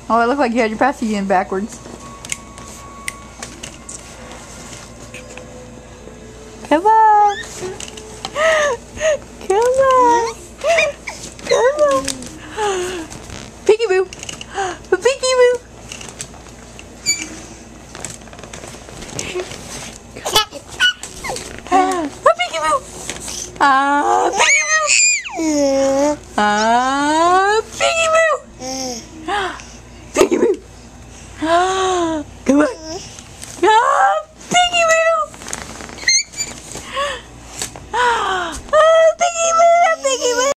Oh, it looked like you had your passage in backwards. Come on. Come on. Come on. Peekaboo. Peekaboo. Peekaboo. Peekaboo. Peekaboo. Peekaboo.